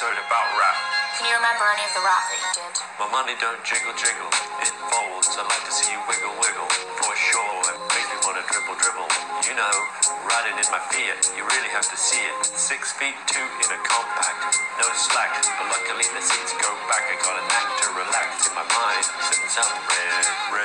episode about rap. Can you remember any of the rap that you did? My money don't jiggle jiggle, it folds. I like to see you wiggle wiggle, for sure. It makes me wanna dribble dribble. You know, riding in my Fiat, you really have to see it. 6 feet 2 in a compact, no slack, but luckily the seats go back. I got a knack to relax in my mind, sitting some red